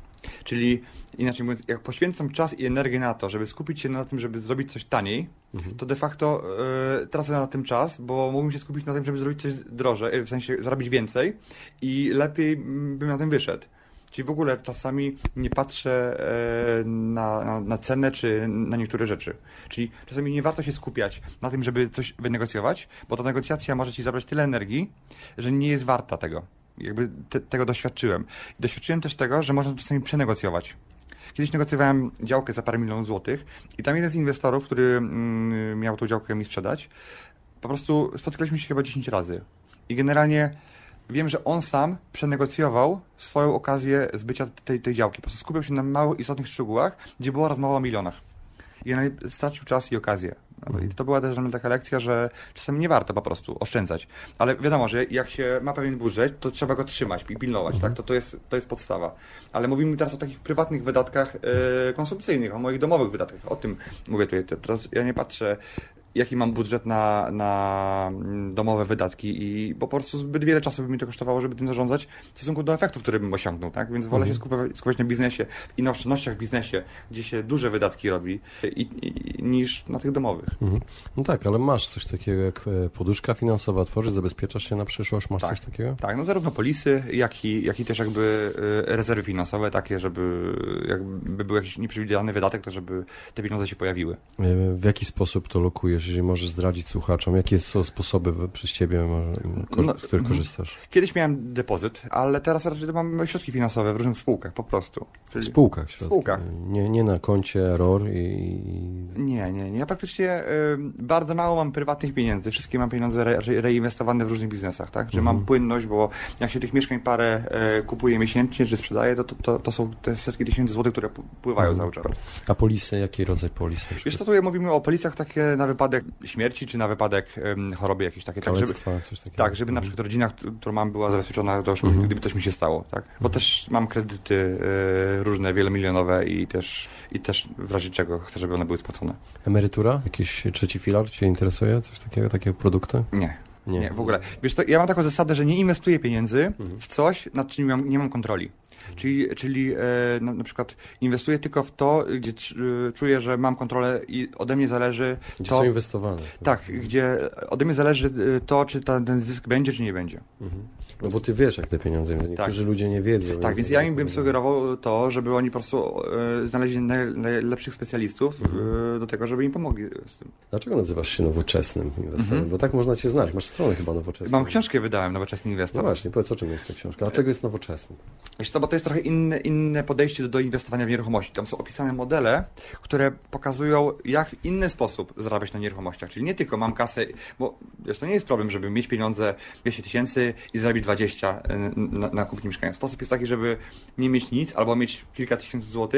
A: Czyli inaczej mówiąc, jak poświęcam czas i energię na to, żeby skupić się na tym, żeby zrobić coś taniej, mhm. to de facto y, tracę na tym czas, bo mógłbym się skupić na tym, żeby zrobić coś drożej, w sensie zarobić więcej i lepiej bym na tym wyszedł. Czyli w ogóle czasami nie patrzę y, na, na, na cenę czy na niektóre rzeczy. Czyli czasami nie warto się skupiać na tym, żeby coś wynegocjować, bo ta negocjacja może ci zabrać tyle energii, że nie jest warta tego. Jakby te, tego doświadczyłem. Doświadczyłem też tego, że można czasami przenegocjować. Kiedyś negocjowałem działkę za parę milionów złotych i tam jeden z inwestorów, który mm, miał tą działkę mi sprzedać, po prostu spotykaliśmy się chyba dziesięć razy. I generalnie wiem, że on sam przenegocjował swoją okazję zbycia tej, tej działki. Po prostu skupiał się na małych, istotnych szczegółach, gdzie była rozmowa o milionach. I stracił czas i okazję. I to była też dla mnie taka lekcja, że czasami nie warto po prostu oszczędzać. Ale wiadomo, że jak się ma pewien budżet, to trzeba go trzymać i pilnować, mhm. tak? To, to, jest, to jest podstawa. Ale mówimy teraz o takich prywatnych wydatkach e, konsumpcyjnych, o moich domowych wydatkach. O tym mówię tutaj. Teraz ja nie patrzę, jaki mam budżet na, na domowe wydatki i bo po prostu zbyt wiele czasu by mi to kosztowało, żeby tym zarządzać w stosunku do efektów, które bym osiągnął, tak? Więc wolę mhm. się skupiać, skupiać na biznesie i na oszczędnościach w biznesie, gdzie się duże wydatki robi i, i, niż na tych domowych. Mhm.
B: No tak, ale masz coś takiego jak poduszka finansowa, tworzysz, zabezpieczasz się na przyszłość, masz
A: tak,
B: coś takiego?
A: Tak, no zarówno polisy, jak i, jak i też jakby rezerwy finansowe takie, żeby jakby był jakiś nieprzewidywalny wydatek, to żeby te pieniądze się pojawiły.
B: W jaki sposób to lokujesz? Jeżeli możesz zdradzić słuchaczom, jakie są sposoby przez ciebie, no, z których korzystasz?
A: Kiedyś miałem depozyt, ale teraz raczej mam środki finansowe w różnych spółkach po prostu.
B: Czyli w spółkach?
A: W spółkach.
B: Nie, nie na koncie R O R i...
A: Nie, nie, nie. Ja praktycznie y, bardzo mało mam prywatnych pieniędzy. Wszystkie mam pieniądze re, reinwestowane w różnych biznesach, tak? Że mhm. mam płynność, bo jak się tych mieszkań parę y, kupuje miesięcznie, czy sprzedaje, to, to, to, to są te setki tysięcy złotych, które pływają mhm. cały czas.
B: A polisy? Jaki rodzaj polis?
A: Wiesz co, tutaj mówimy o polisach takie na wypadek śmierci, czy na wypadek um, choroby jakieś takie. Tak, żeby,
B: coś takiego.
A: Tak, żeby na przykład rodzina, którą mam, była zabezpieczona, to już, mhm. gdyby coś mi się stało, tak? Bo mhm. też mam kredyty y, różne, wielomilionowe i też, i też w razie czego chcę, żeby one były spłacone.
B: Emerytura? Jakiś trzeci filar Cię interesuje? Coś takiego, takie produkty?
A: Nie. Nie, nie w ogóle. Wiesz to, ja mam taką zasadę, że nie inwestuję pieniędzy mhm. w coś, nad czym nie mam, nie mam kontroli. Czyli, czyli e, na, na przykład inwestuję tylko w to, gdzie e, czuję, że mam kontrolę i ode mnie zależy
B: gdzie
A: to...
B: są inwestowane.
A: Tak, gdzie ode mnie zależy to, czy ta, ten zysk będzie, czy nie będzie.
B: Mhm. No bo ty wiesz, jak te pieniądze, więc niektórzy tak. ludzie nie wiedzą.
A: Tak, więc, więc ja im bym sugerował to, żeby oni po prostu e, znaleźli najlepszych specjalistów mhm. e, do tego, żeby im pomogli z tym.
B: Dlaczego nazywasz się nowoczesnym inwestorem? Mhm. Bo tak można cię znać. Masz stronę chyba nowoczesną.
A: Mam książkę wydałem, Nowoczesny Inwestor.
B: No właśnie, powiedz, o czym jest ta książka. Dlaczego jest nowoczesny?
A: Wiesz co, bo to jest trochę inne, inne podejście do, do inwestowania w nieruchomości. Tam są opisane modele, które pokazują, jak w inny sposób zarabiać na nieruchomościach. Czyli nie tylko mam kasę, bo wiesz, to nie jest problem, żeby mieć pieniądze dwieście tysięcy i zarobić dwadzieścia na, na kupnie mieszkania. Sposób jest taki, żeby nie mieć nic, albo mieć kilka tysięcy złotych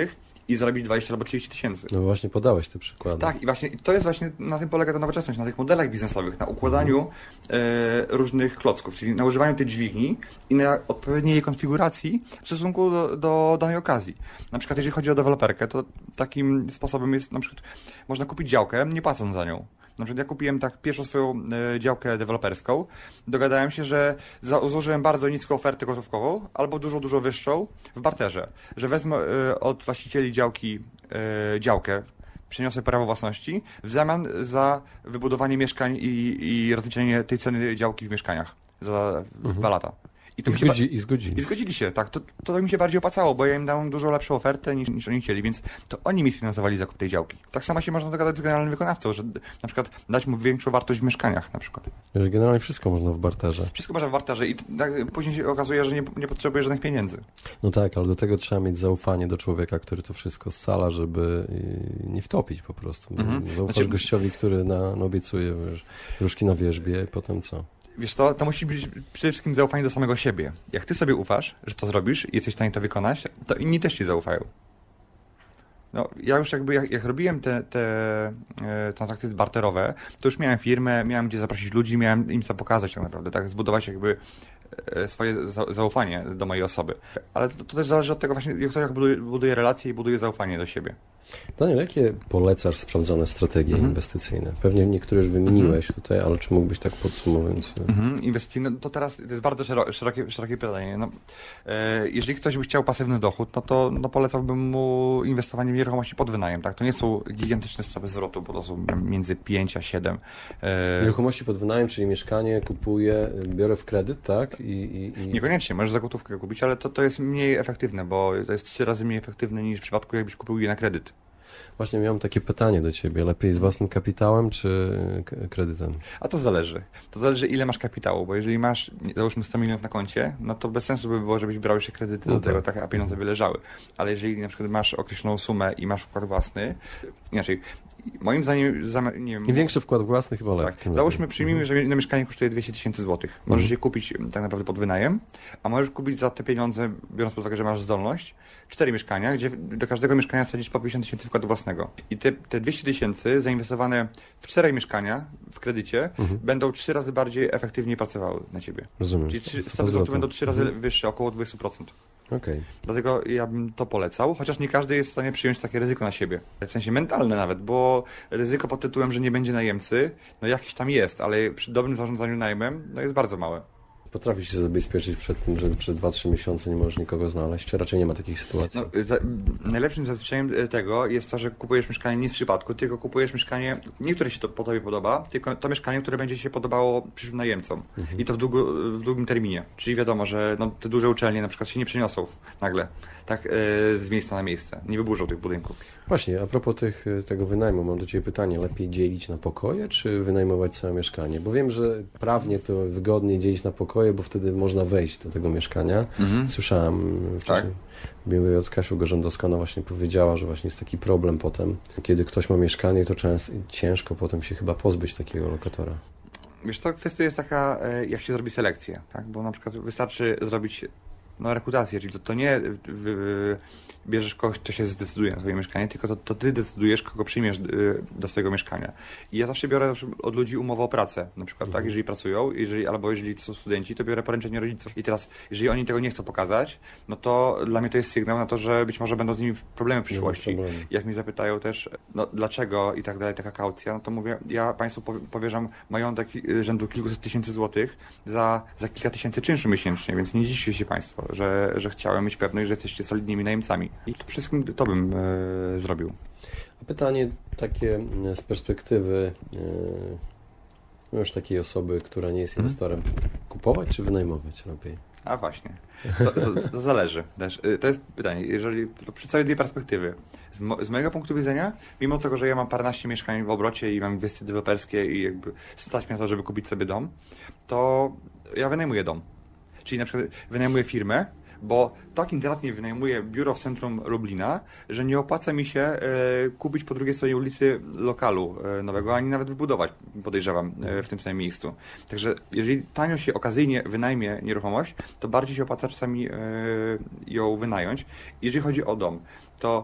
A: i zarobić dwadzieścia albo trzydzieści tysięcy.
B: No właśnie podałeś te przykłady.
A: Tak, i właśnie to jest właśnie, na tym polega ta nowoczesność, na tych modelach biznesowych, na układaniu e, różnych klocków, czyli na używaniu tej dźwigni i na odpowiedniej jej konfiguracji w stosunku do, do danej okazji. Na przykład jeżeli chodzi o deweloperkę, to takim sposobem jest na przykład, można kupić działkę, nie płacąc za nią. Na przykład ja kupiłem tak pierwszą swoją e, działkę deweloperską, dogadałem się, że za, złożyłem bardzo niską ofertę gotówkową, albo dużo, dużo wyższą w barterze, że wezmę e, od właścicieli działki e, działkę, przeniosę prawo własności w zamian za wybudowanie mieszkań i, i rozliczenie tej ceny działki w mieszkaniach za mhm. dwa lata.
B: I, to I, zgodzi, I zgodzili.
A: I zgodzili się, tak. To, to mi się bardziej opłacało, bo ja im dałem dużo lepszą ofertę niż, niż oni chcieli, więc to oni mi sfinansowali zakup tej działki. Tak samo się można dogadać z generalnym wykonawcą, że na przykład dać mu większą wartość w mieszkaniach na przykład.
B: Że generalnie wszystko można w barterze.
A: Wszystko można w barterze i tak, później się okazuje, że nie, nie potrzebuje żadnych pieniędzy.
B: No tak, ale do tego trzeba mieć zaufanie do człowieka, który to wszystko scala, żeby nie wtopić po prostu. Mhm. Zaufasz znaczy... gościowi, który na, no, obiecuje wiesz, różki na wierzbie i potem co?
A: Wiesz to, to musi być przede wszystkim zaufanie do samego siebie. Jak ty sobie ufasz, że to zrobisz i jesteś w stanie to wykonać, to inni też ci zaufają. No, ja już jakby, jak, jak robiłem te, te e, transakcje barterowe, to już miałem firmę, miałem gdzie zaprosić ludzi, miałem im co pokazać tak naprawdę, tak, zbudować jakby e, swoje za, zaufanie do mojej osoby. Ale to, to też zależy od tego właśnie, jak buduje, buduje relacje i buduje zaufanie do siebie.
B: Daniel, jakie polecasz sprawdzone strategie mhm. inwestycyjne? Pewnie niektóre już wymieniłeś mhm. tutaj, ale czy mógłbyś tak podsumować?
A: Mhm. Inwestycyjne, to teraz to jest bardzo szerokie, szerokie, szerokie pytanie. No, e, jeżeli ktoś by chciał pasywny dochód, no to no polecałbym mu inwestowanie w nieruchomości pod wynajem. Tak? To nie są gigantyczne stopy zwrotu, bo to są między pięć a siedem.
B: E... Nieruchomości pod wynajem, czyli mieszkanie kupuję, biorę w kredyt, tak? I, i, i...
A: Niekoniecznie, możesz za gotówkę kupić, ale to, to jest mniej efektywne, bo to jest trzy razy mniej efektywne niż w przypadku, jakbyś kupił je na kredyt.
B: Właśnie miałem takie pytanie do ciebie. Lepiej z własnym kapitałem czy kredytem?
A: A to zależy. To zależy, ile masz kapitału, bo jeżeli masz, załóżmy sto milionów na koncie, no to bez sensu by było, żebyś brał jeszcze kredyty no do tak. tego, tak, a pieniądze by leżały. Ale jeżeli na przykład masz określoną sumę i masz wkład własny, inaczej, moim zdaniem, nie wiem...
B: Im większy wkład własny chyba lepiej.
A: Tak. Załóżmy, przyjmijmy, że jedno mieszkanie kosztuje dwieście tysięcy złotych. Możesz mhm. je kupić tak naprawdę pod wynajem, a możesz kupić za te pieniądze, biorąc pod uwagę, że masz zdolność, cztery mieszkania, gdzie do każdego mieszkania sadzisz po pięćdziesiąt tysięcy wkładu własnego. I te, te dwieście tysięcy zainwestowane w cztery mieszkania w kredycie mhm. będą trzy razy bardziej efektywnie pracowały na ciebie.
B: Rozumiem.
A: Czyli stopy zwrotu będą trzy razy mhm. wyższe, około dwadzieścia procent.
B: Okay.
A: Dlatego ja bym to polecał, chociaż nie każdy jest w stanie przyjąć takie ryzyko na siebie. W sensie mentalne nawet, bo ryzyko pod tytułem, że nie będzie najemcy, no jakieś tam jest, ale przy dobrym zarządzaniu najmem, no jest bardzo małe.
B: Potrafisz się zabezpieczyć przed tym, że przez dwa trzy miesiące nie możesz nikogo znaleźć, czy raczej nie ma takich sytuacji?
A: No, za, najlepszym zabezpieczeniem tego jest to, że kupujesz mieszkanie nie z przypadku, tylko kupujesz mieszkanie, nie które się to, po tobie podoba, tylko to mieszkanie, które będzie się podobało przyszłym najemcom. Mhm. I to w, długo, w długim terminie. Czyli wiadomo, że no, te duże uczelnie na przykład się nie przeniosą nagle tak e, z miejsca na miejsce, nie wyburzą tych budynków.
B: Właśnie, a propos tych, tego wynajmu, mam do ciebie pytanie, lepiej dzielić na pokoje, czy wynajmować całe mieszkanie? Bo wiem, że prawnie to wygodniej dzielić na pokoje, bo wtedy można wejść do tego mieszkania. Mhm. Słyszałem wcześniej, tak. od Kasiu Gorzędowska, ona właśnie powiedziała, że właśnie jest taki problem potem, kiedy ktoś ma mieszkanie, to często ciężko potem się chyba pozbyć takiego lokatora.
A: Wiesz, to kwestia jest taka, jak się zrobi selekcję, tak? Bo na przykład wystarczy zrobić no, rekrutację, czyli to, to nie w, w, bierzesz kogoś, kto się zdecyduje na swoje mieszkanie, tylko to, to ty decydujesz, kogo przyjmiesz do swojego mieszkania. I ja zawsze biorę od ludzi umowę o pracę, na przykład, mhm. tak, jeżeli pracują, jeżeli, albo jeżeli są studenci, to biorę poręczenie rodziców. I teraz, jeżeli oni tego nie chcą pokazać, no to dla mnie to jest sygnał na to, że być może będą z nimi problemy w przyszłości. No, jak mnie zapytają też, no dlaczego i tak dalej, taka kaucja, no to mówię, ja państwu powierzam majątek rzędu kilkuset tysięcy złotych za, za kilka tysięcy czynszu miesięcznie, więc nie dziwicie się państwo, że, że chciałem mieć pewność, że jesteście solidnymi najemcami. I to wszystkim to bym e, zrobił.
B: A pytanie takie z perspektywy e, już takiej osoby, która nie jest inwestorem. Hmm. Kupować czy wynajmować lepiej?
A: A właśnie. To, to, to zależy. Też. To jest pytanie. Jeżeli przedstawię dwie perspektywy. Z, mo, z mojego punktu widzenia, mimo tego, że ja mam paręnaście mieszkań w obrocie i mam inwestycje deweloperskie i jakby stać mnie na to, żeby kupić sobie dom, to ja wynajmuję dom. Czyli na przykład wynajmuję firmę, bo tak internetnie wynajmuję biuro w centrum Lublina, że nie opłaca mi się e, kupić po drugiej stronie ulicy lokalu e, nowego, ani nawet wybudować, podejrzewam, e, w tym samym miejscu. Także jeżeli tanio się okazyjnie wynajmie nieruchomość, to bardziej się opłaca czasami e, ją wynająć. Jeżeli chodzi o dom, to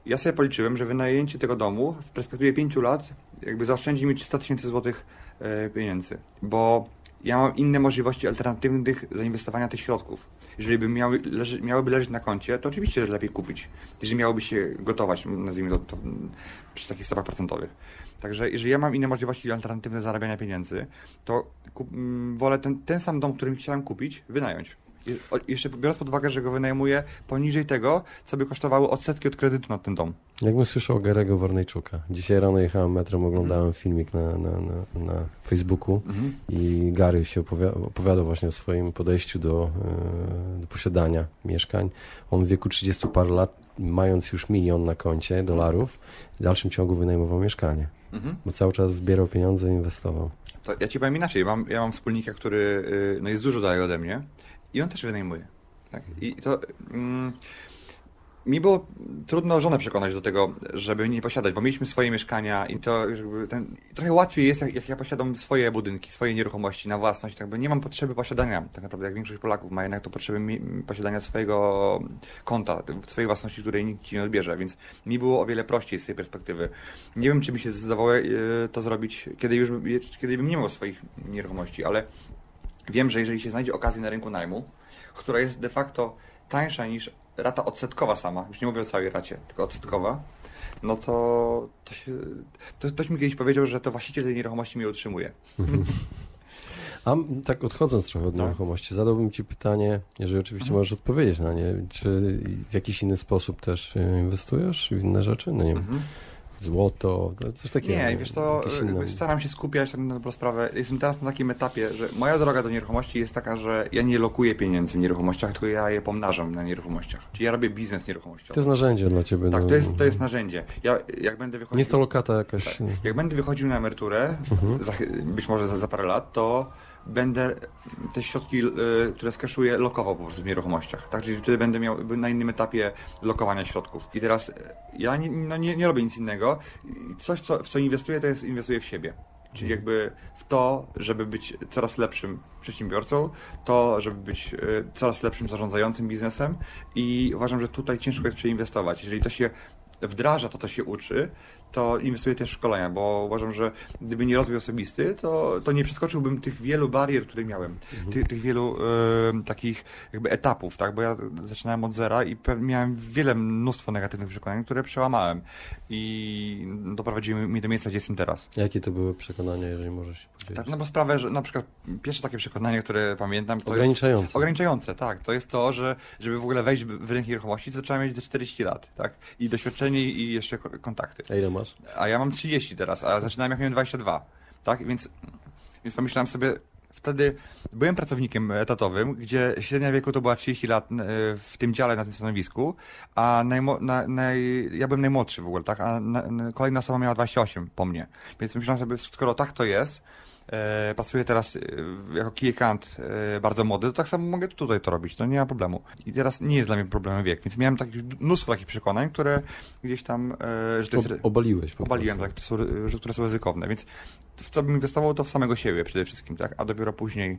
A: ja sobie policzyłem, że wynajęcie tego domu w perspektywie pięciu lat jakby zaoszczędzi mi trzysta tysięcy złotych e, pieniędzy, bo ja mam inne możliwości alternatywnych zainwestowania tych środków. Jeżeli by miały, leży, miałyby leżeć na koncie, to oczywiście że lepiej kupić. Jeżeli miałoby się gotować, nazwijmy to, to przy takich stopach procentowych. Także jeżeli ja mam inne możliwości alternatywne zarabiania pieniędzy, to kup, m, wolę ten, ten sam dom, który chciałem kupić, wynająć. I, o, jeszcze biorąc pod uwagę, że go wynajmuję poniżej tego, co by kosztowały odsetki od kredytu na ten dom.
B: Jakbym słyszał Garego Warnejczuka. Dzisiaj rano jechałem metrem, oglądałem mm. filmik na, na, na, na Facebooku mm. i Gary się opowiadał, opowiadał właśnie o swoim podejściu do, do posiadania mieszkań. On w wieku trzydziestu paru lat, mając już milion na koncie dolarów, w dalszym ciągu wynajmował mieszkanie. Mm-hmm. Bo cały czas zbierał pieniądze i inwestował.
A: To ja ci powiem inaczej. Mam, ja mam wspólnika, który no, jest dużo dalej ode mnie i on też wynajmuje. Tak? I to... Mm, mi było trudno żonę przekonać do tego, żeby nie posiadać, bo mieliśmy swoje mieszkania i to jakby ten, trochę łatwiej jest, jak, jak ja posiadam swoje budynki, swoje nieruchomości na własność. Tak, bo nie mam potrzeby posiadania, tak naprawdę jak większość Polaków ma jednak to potrzeby mi, posiadania swojego konta, swojej własności, której nikt ci nie odbierze, więc mi było o wiele prościej z tej perspektywy. Nie wiem, czy mi się zdawało to zrobić, kiedy już kiedy bym nie miał swoich nieruchomości, ale wiem, że jeżeli się znajdzie okazja na rynku najmu, która jest de facto tańsza niż rata odsetkowa sama, już nie mówię o całej racie, tylko odsetkowa, no to, to się, to, ktoś mi kiedyś powiedział, że to właściciel tej nieruchomości mnie utrzymuje.
B: A tak odchodząc trochę od no. nieruchomości, zadałbym ci pytanie, jeżeli oczywiście mhm. możesz odpowiedzieć na nie, czy w jakiś inny sposób też inwestujesz w inne rzeczy? No nie wiem. Mhm. Złoto, coś takiego.
A: Nie, wiesz to staram się skupiać na dobrą sprawę. Jestem teraz na takim etapie, że moja droga do nieruchomości jest taka, że ja nie lokuję pieniędzy w nieruchomościach, tylko ja je pomnażam na nieruchomościach. Czyli ja robię biznes nieruchomościowy.
B: To jest narzędzie dla ciebie.
A: Tak,
B: no.
A: to jest, to jest narzędzie. Ja jak będę wychodził...
B: Nie jest to lokata jakaś...
A: Tak, jak będę wychodził na emeryturę, mhm. za, być może za, za parę lat, to będę te środki, y, które skaszuję, lokował po prostu w nieruchomościach. Tak? Czyli wtedy będę miał na innym etapie lokowania środków. I teraz ja nie, no nie, nie robię nic innego. Coś, co, w co inwestuję, to jest inwestuję w siebie. Czyli jakby w to, żeby być coraz lepszym przedsiębiorcą, to, żeby być y, coraz lepszym zarządzającym biznesem i uważam, że tutaj ciężko jest przeinwestować. Jeżeli to się wdraża to, co się uczy, to inwestuję też w szkolenia, bo uważam, że gdyby nie rozwój osobisty, to, to nie przeskoczyłbym tych wielu barier, które miałem, mhm. Ty, tych wielu y, takich jakby etapów, tak, bo ja zaczynałem od zera i miałem wiele, mnóstwo negatywnych przekonań, które przełamałem i doprowadziły mnie do miejsca, gdzie jestem teraz.
B: Jakie to były przekonania, jeżeli możesz się podzielić?
A: Tak, no bo sprawę, że na przykład pierwsze takie przekonanie, które pamiętam, to
B: ograniczające.
A: Jest, ograniczające, tak, to jest to, że żeby w ogóle wejść w rynek nieruchomości, to trzeba mieć te czterdzieści lat, tak, i doświadczenie i jeszcze kontakty.
B: A ile masz?
A: A ja mam trzydzieści teraz, a zaczynałem jak miałem dwadzieścia dwa, tak? Więc, więc pomyślałem sobie, wtedy byłem pracownikiem etatowym, gdzie średnia wieku to była trzydzieści lat w tym dziale, na tym stanowisku, a najmo, na, naj, ja byłem najmłodszy w ogóle, tak? A na, na, kolejna osoba miała dwadzieścia osiem po mnie. Więc myślałem sobie, skoro tak to jest, E, pracuję teraz e, jako key account e, bardzo młody, to tak samo mogę tutaj to robić, to nie ma problemu. I teraz nie jest dla mnie problemem wiek, więc miałem takich, mnóstwo takich przekonań, które gdzieś tam... E, że to jest,
B: Ob, obaliłeś po
A: Obaliłem, tak, to są, że, które są ryzykowne, więc w co bym inwestował, to w samego siebie przede wszystkim, tak, a dopiero później...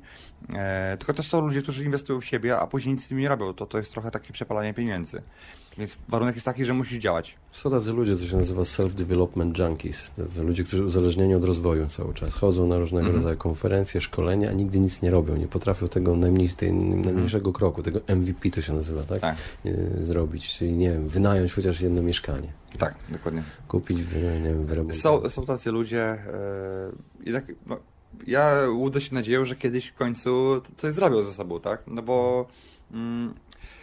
A: E, tylko też są ludzie, którzy inwestują w siebie, a później nic z tym nie robią, to, to jest trochę takie przepalanie pieniędzy. Więc warunek jest taki, że musisz działać.
B: Są tacy ludzie, co się nazywa self-development junkies. Tacy ludzie, którzy uzależnieni od rozwoju cały czas. Chodzą na różnego mm-hmm. rodzaju konferencje, szkolenia, a nigdy nic nie robią. Nie potrafią tego najmniej, tej, najmniejszego mm-hmm. kroku, tego M V P to się nazywa, tak? tak. Zrobić. Czyli, nie wiem, wynająć chociaż jedno mieszkanie.
A: Tak, dokładnie.
B: Kupić, wy, nie wiem, wyremontować.
A: Są, są tacy ludzie, yy, jednak, no, ja łudzę się nadzieją, że kiedyś w końcu coś zrobią ze sobą, tak? No bo... Mm,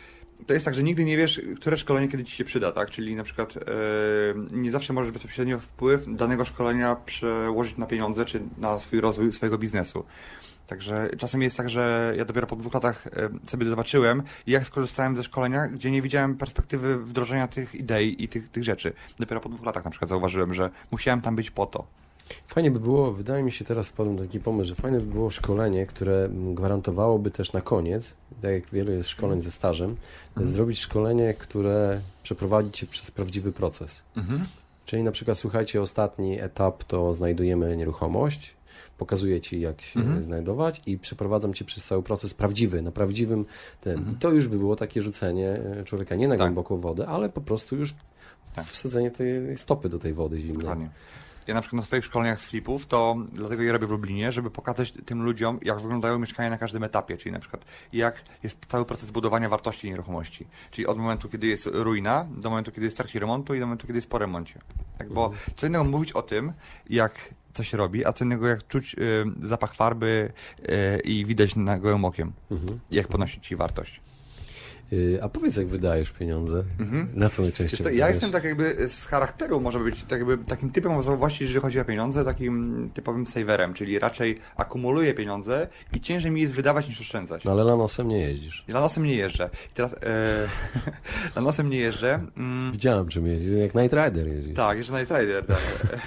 A: to jest tak, że nigdy nie wiesz, które szkolenie kiedy ci się przyda, tak? Czyli na przykład yy, nie zawsze możesz bezpośrednio wpływ danego szkolenia przełożyć na pieniądze czy na swój rozwój swojego biznesu. Także czasem jest tak, że ja dopiero po dwóch latach sobie zobaczyłem, jak skorzystałem ze szkolenia, gdzie nie widziałem perspektywy wdrożenia tych idei i tych, tych rzeczy. Dopiero po dwóch latach na przykład zauważyłem, że musiałem tam być po to.
B: Fajnie by było, wydaje mi się teraz wpadłem na taki pomysł, że fajne by było szkolenie, które gwarantowałoby też na koniec, tak jak wiele jest szkoleń ze stażem, mhm. zrobić szkolenie, które przeprowadzi cię przez prawdziwy proces. Mhm. Czyli na przykład, słuchajcie, ostatni etap to znajdujemy nieruchomość, pokazuję Ci, jak się
A: Mhm.
B: znajdować i przeprowadzam Cię przez cały proces prawdziwy, na prawdziwym tym.
A: Mhm.
B: I to już by było takie rzucenie człowieka nie na
A: Tak.
B: głęboką wodę, ale po prostu już
A: Tak.
B: wsadzenie tej stopy do tej wody zimnej.
A: Dokładnie. Ja na przykład na swoich szkoleniach z flipów, to dlatego je robię w Lublinie, żeby pokazać tym ludziom, jak wyglądają mieszkania na każdym etapie, czyli na przykład jak jest cały proces budowania wartości nieruchomości. Czyli od momentu, kiedy jest ruina, do momentu, kiedy jest w trakcie remontu i do momentu, kiedy jest po remoncie. Tak, bo
B: Mhm.
A: co innego mówić o tym, jak co się robi, a co innego jak czuć y, zapach farby y, i widać na gołym okiem,
B: Mhm.
A: jak podnosi ci wartość.
B: Y, A powiedz, jak wydajesz pieniądze?
A: Mhm.
B: Na co najczęściej
A: Wiesz co, ja
B: wydajesz?
A: jestem tak jakby z charakteru, może być tak jakby takim typem osobowości, jeżeli chodzi o pieniądze, takim typowym saverem, czyli raczej akumuluję pieniądze i ciężej mi jest wydawać niż oszczędzać.
B: No ale lanosem nie jeździsz.
A: Lanosem nie jeżdżę. I teraz e, lanosem nie jeżdżę. Mm,
B: Widziałem, czym jeździsz, jak Night Rider jeździsz.
A: tak, jeszcze Night Rider. Tak.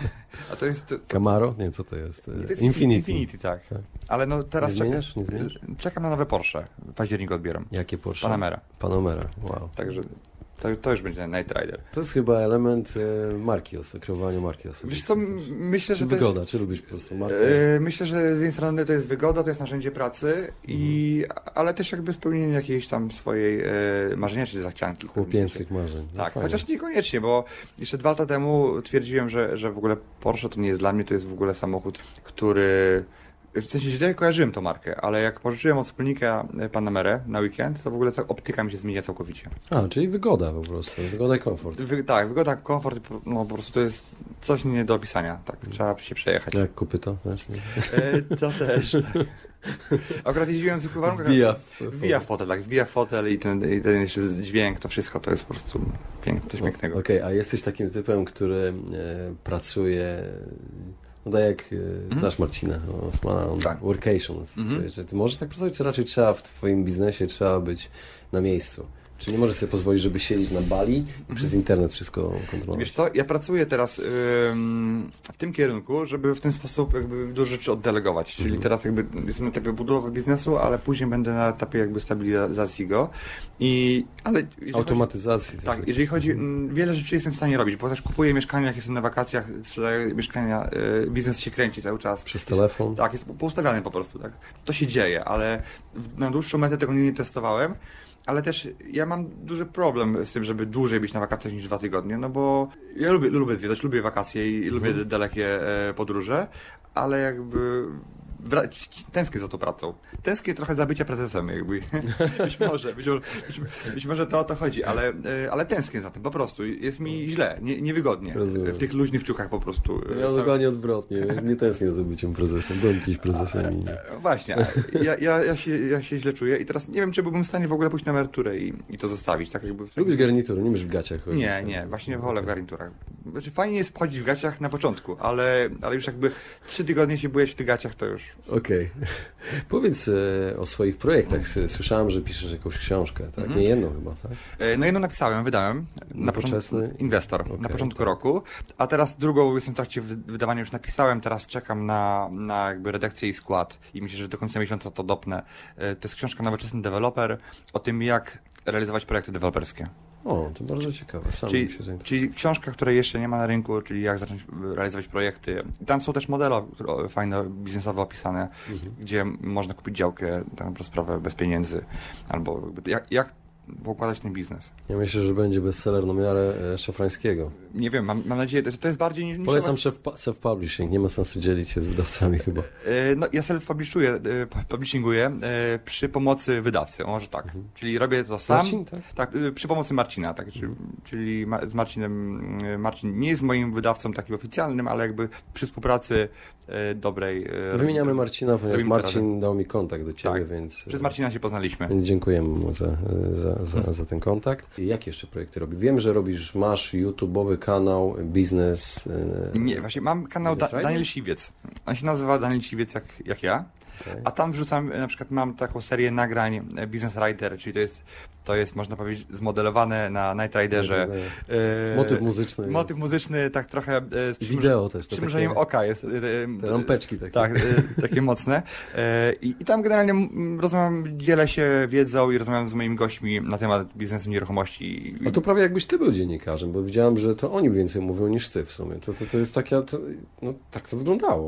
A: A to jest... To,
B: Camaro? Nie, co to jest?
A: to jest
B: Infinity.
A: Infinity, tak.
B: Tak.
A: Ale no teraz
B: Nie
A: czekam,
B: zmieniasz? Nie zmieniasz?
A: czekam na nowe Porsche. W październiku odbieram.
B: Jakie Porsche?
A: Panamera.
B: Panamera, wow.
A: Także to, to już będzie Night Rider.
B: To jest chyba element e, marki oso- kreowania marki
A: Wiesz
B: osobistej.
A: co,
B: też.
A: m- myślę,
B: Czy
A: że to jest-
B: wygoda, czy lubisz po prostu markę?
A: E, Myślę, że z jednej strony to jest wygoda, to jest narzędzie pracy, i, ale też jakby spełnienie jakiejś tam swojej e, marzenia czy zachcianki. w pewnym
B: Chłopięcych marzeń.
A: sensie.
B: No
A: Tak,
B: fajnie.
A: chociaż niekoniecznie, bo jeszcze dwa lata temu twierdziłem, że, że w ogóle Porsche to nie jest dla mnie, to jest w ogóle samochód, który... W sensie źle kojarzyłem tą markę, ale jak pożyczyłem od wspólnika Panamerę na weekend, to w ogóle ca- optyka mi się zmienia całkowicie.
B: A, czyli wygoda po prostu, wygoda i komfort.
A: Wy, tak, wygoda, komfort, no po prostu to jest coś nie do opisania, tak, trzeba się przejechać.
B: Jak kopyto też? Nie?
A: E, to też, tak. Akurat jeździłem w zwykłych warunkach.
B: Wbija w-
A: Wbija w fotel, tak. Wbija w fotel i ten, i ten jeszcze dźwięk, to wszystko to jest po prostu pięk, coś pięknego.
B: Okej, a jesteś takim typem, który e, pracuje, no tak jak e, znasz Marcina Osmana, on
A: Tak.
B: workations,
A: Mhm.
B: że ty możesz tak pracować, czy raczej trzeba w twoim biznesie trzeba być na miejscu? Czy nie możesz sobie pozwolić, żeby siedzieć na Bali i przez internet wszystko kontrolować?
A: Wiesz co, ja pracuję teraz ym, w tym kierunku, żeby w ten sposób jakby dużo rzeczy oddelegować. Czyli teraz jakby jestem na etapie budowy biznesu, ale później będę na etapie jakby stabilizacji go. I, ale jeżeli
B: Automatyzacji.
A: Chodzi, tak, jeżeli chodzi, mm, wiele rzeczy jestem w stanie robić, bo też kupuję mieszkania, jak jestem na wakacjach, sprzedaję mieszkania, y, biznes się kręci cały czas.
B: Przez
A: Jest-
B: telefon?
A: Tak, jest poustawiany po prostu, tak. To się dzieje, ale w- na dłuższą metę tego nie, nie testowałem. Ale też ja mam duży problem z tym, żeby dłużej być na wakacjach niż dwa tygodnie, no bo ja lubię, lubię zwiedzać, lubię wakacje i lubię dalekie e, podróże, ale jakby wra- tęsknię za tą pracą. Tęsknię trochę za bycia prezesem, jakby. być może, być, może- być, być może to o to chodzi, ale, e, ale tęsknię za tym po prostu. Jest mi źle, nie, niewygodnie.
B: Rozumiem.
A: W tych luźnych ciuchach po prostu. e,
B: Ja
A: co-
B: dokładnie odwrotnie. Nie tęsknię za byciem prezesem. Byłem kiedyś prezesem i...
A: Właśnie, ja, ja, ja, się, ja się źle czuję i teraz nie wiem, czy byłbym w stanie w ogóle pójść na emeryturę i, i to zostawić, tak jakby...
B: Lubisz garnitury, nie myślisz w gaciach chodzić?
A: Nie, nie, właśnie wolę w garniturach. Znaczy, fajnie jest chodzić w gaciach na początku, ale, ale już jakby trzy tygodnie się byłeś w tych gaciach, to już...
B: Okej. Powiedz e, o swoich projektach. S- Słyszałem, że piszesz jakąś książkę, tak?
A: Mhm.
B: Nie jedną chyba, tak?
A: E, No jedną napisałem, wydałem. Na
B: Nowoczesny?
A: początku, inwestor,
B: Okej,
A: na początku
B: tak.
A: roku, a teraz drugą jestem w trakcie wy- wydawania, już napisałem, teraz czekam na, na jakby redakcję i skład i myślę, że do końca miesiąca to dopnę. E, To jest książka Nowoczesny deweloper o tym, jak realizować projekty deweloperskie.
B: O, to bardzo ciekawe. Sam
A: Czyli,
B: bym się zainteresował.
A: czyli książka, której jeszcze nie ma na rynku, czyli jak zacząć realizować projekty. I tam są też modele które- fajne, biznesowo opisane,
B: Mhm.
A: gdzie można kupić działkę, tak naprawdę sprawę bez pieniędzy, albo jakby jak, jak układać ten biznes.
B: Ja myślę, że będzie bestseller na miarę e, Szafrańskiego.
A: Nie wiem, mam, mam nadzieję, to, to jest bardziej niż... niż
B: Polecam szef- self-publishing. Nie ma sensu dzielić się z wydawcami chyba.
A: E, No, ja self-publishuję, e, publishinguję e, przy pomocy wydawcy, o, może tak. Czyli robię to sam.
B: Marcin, tak?
A: Tak, y, przy pomocy Marcina, tak, czyli, czyli ma, z Marcinem, y, Marcin nie jest moim wydawcą takim oficjalnym, ale jakby przy współpracy y, dobrej... y,
B: Wymieniamy Marcina, ponieważ
A: robimy
B: Marcin dał mi kontakt do Ciebie,
A: Tak.
B: więc...
A: Przez Marcina się poznaliśmy.
B: Więc dziękujemy mu za, za, za, za ten kontakt. I jakie jeszcze projekty robi? Wiem, że robisz, masz YouTube'owy kanał, biznes... e,
A: Nie, właśnie mam kanał da,
B: Business Rider?
A: Daniel Siwiec. On się nazywa Daniel Siwiec jak, jak ja.
B: Okej.
A: A tam wrzucam, na przykład mam taką serię nagrań e, Business Rider, czyli to jest, to jest można powiedzieć zmodelowane na Night Riderze. E,
B: Motyw muzyczny.
A: Motyw muzyczny, tak trochę e, z
B: I
A: przymruż-
B: wideo też.
A: z
B: To
A: przymrużeniem
B: takie,
A: oka jest. e, e,
B: te lampeczki takie.
A: Tak, e, takie mocne. E, I, I tam generalnie m, rozmawiam, dzielę się wiedzą i rozmawiam z moimi gośćmi na temat biznesu nieruchomości.
B: A to prawie jakbyś ty był dziennikarzem, bo widziałem, że to oni więcej mówią niż ty w sumie. To, to, to jest taka... To, no, tak to wyglądało.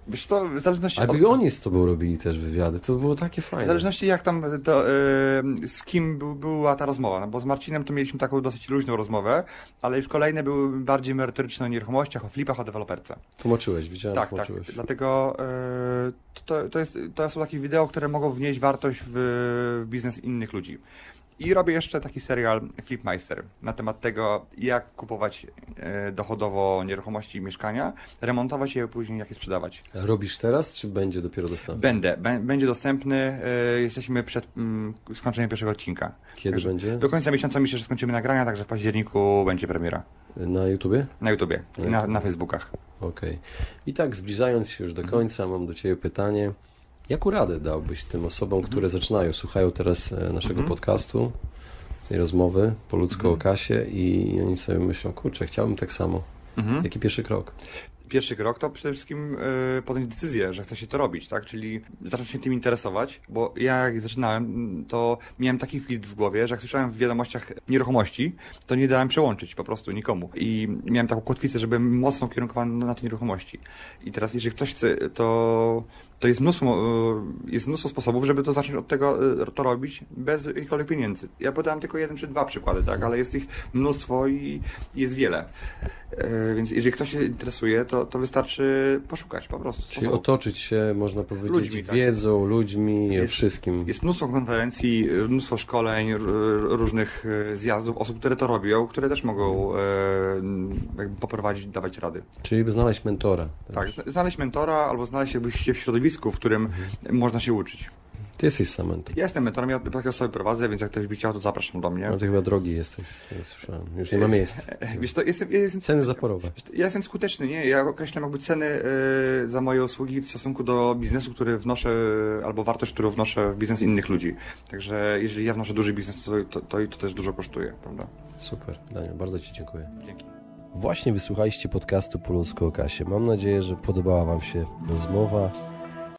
A: Wiesz to, w zależności
B: Aby oni z tobą robili też wywiady, to było takie fajne.
A: W zależności jak tam, to, yy, z kim był, była ta rozmowa, no bo z Marcinem to mieliśmy taką dosyć luźną rozmowę, ale już kolejne były bardziej merytoryczne o nieruchomościach, o flipach, o deweloperce.
B: Tłumaczyłeś, widziałem,
A: Tak,
B: tłumaczyłeś.
A: tak, dlatego yy, to, to, jest, to są takie wideo, które mogą wnieść wartość w, w biznes innych ludzi. I robię jeszcze taki serial Flipmeister na temat tego, jak kupować e, dochodowo nieruchomości i mieszkania, remontować je, a później jak je sprzedawać.
B: Robisz teraz, czy będzie dopiero dostępny?
A: Będę, b- będzie dostępny, e, jesteśmy przed mm, skończeniem pierwszego odcinka.
B: Kiedy
A: Także
B: będzie?
A: Do końca miesiąca myślę, że skończymy nagrania, także w październiku będzie premiera.
B: Na YouTubie?
A: Na YouTubie i
B: Na
A: na,
B: YouTubie.
A: na Facebookach.
B: Okej. Okay. I tak zbliżając się już do końca, mam do Ciebie pytanie. Jaką radę dałbyś tym osobom, które zaczynają, słuchają teraz e, naszego
A: Mhm.
B: podcastu, tej rozmowy po ludzku
A: Mhm.
B: o kasie i oni sobie myślą, kurczę, chciałbym tak samo.
A: Mhm.
B: Jaki pierwszy krok?
A: Pierwszy krok to przede wszystkim y, podjąć decyzję, że chce się to robić, tak? Czyli zacząć się tym interesować, bo ja jak zaczynałem, to miałem taki flip w głowie, że jak słyszałem w wiadomościach nieruchomości, to nie dałem przełączyć po prostu nikomu. I miałem taką kotwicę, że byłem mocno ukierunkowany na te nieruchomości. I teraz jeżeli ktoś chce, to, to jest mnóstwo, y, jest mnóstwo sposobów, żeby to zacząć od tego y, to robić bez jakichkolwiek pieniędzy. Ja podałem tylko jeden czy dwa przykłady, tak? Ale jest ich mnóstwo i jest wiele. Y, więc jeżeli ktoś się interesuje, to, to wystarczy poszukać po prostu.
B: Czyli
A: sposobu.
B: otoczyć się, można powiedzieć,
A: Ludźmi, tak.
B: wiedzą, ludźmi,
A: Jest-
B: wszystkim.
A: Jest mnóstwo konferencji, mnóstwo szkoleń, r- różnych e, zjazdów, osób, które to robią, które też mogą e, jakby poprowadzić, dawać rady.
B: Czyli by znaleźć mentora.
A: Tak,
B: też.
A: zna- znaleźć mentora albo znaleźć się w środowisku, w którym można się uczyć.
B: Ty jesteś sam mentor.
A: Ja jestem mentorem, ja takie osoby prowadzę, więc jak ktoś by chciał, to zapraszam do mnie.
B: Ale ty chyba drogi jesteś, ja słyszałem. Już nie ma miejsc.
A: Wiesz to, jestem, ja jestem
B: Ceny zaporowe.
A: Ja jestem skuteczny, nie? Ja określam jakby ceny e, za moje usługi w stosunku do biznesu, który wnoszę, albo wartość, którą wnoszę w biznes innych ludzi. Także jeżeli ja wnoszę duży biznes, to to, to, to też dużo kosztuje, prawda?
B: Super, Daniel, bardzo Ci dziękuję.
A: Dzięki.
B: Właśnie wysłuchaliście podcastu Po ludzku o kasie. Mam nadzieję, że podobała Wam się rozmowa.